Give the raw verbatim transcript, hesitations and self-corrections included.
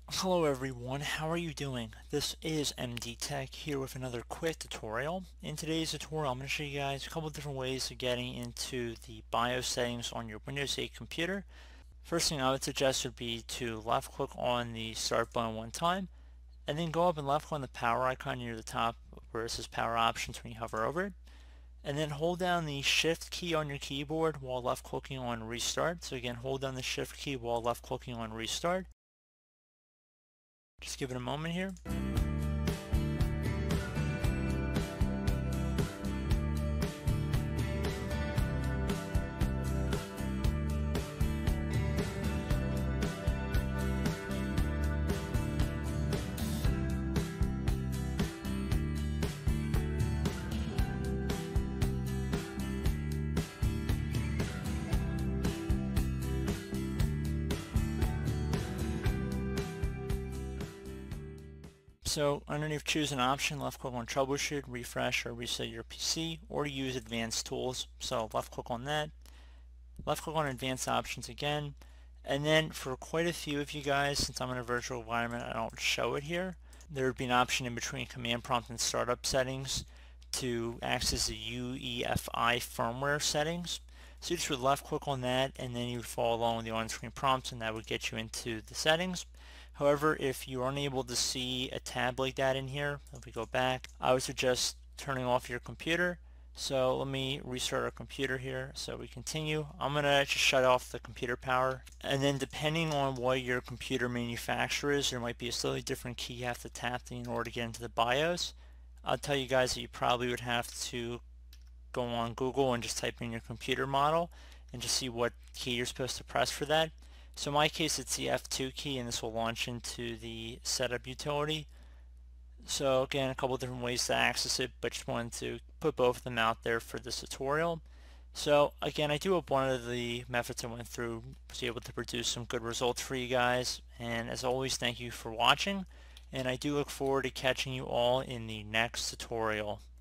Hello everyone, how are you doing? This is M D Tech here with another quick tutorial. In today's tutorial I'm going to show you guys a couple different ways of getting into the BIOS settings on your Windows eight computer. First thing I would suggest would be to left click on the start button one time and then go up and left click on the power icon near the top where it says power options when you hover over it. And then hold down the shift key on your keyboard while left clicking on restart. So again, hold down the shift key while left clicking on restart. Just give it a moment here. So underneath choose an option, left click on troubleshoot, refresh or reset your P C, or use advanced tools. So left click on that, left click on advanced options again, and then for quite a few of you guys, since I'm in a virtual environment I don't show it here, there would be an option in between command prompt and startup settings to access the U E F I firmware settings. So you just would left click on that and then you would follow along with the on-screen prompts and that would get you into the settings. However, if you're unable to see a tab like that in here, if we go back, I would suggest turning off your computer. So let me restart our computer here. So we continue. I'm going to just shut off the computer power. And then depending on what your computer manufacturer is, there might be a slightly different key you have to tap in order to get into the BIOS. I'll tell you guys that you probably would have to go on Google and just type in your computer model and just see what key you're supposed to press for that. So in my case it's the F two key and this will launch into the setup utility. So again, a couple different ways to access it, but just wanted to put both of them out there for this tutorial. So again, I do hope one of the methods I went through was able to produce some good results for you guys, and as always thank you for watching, and I do look forward to catching you all in the next tutorial.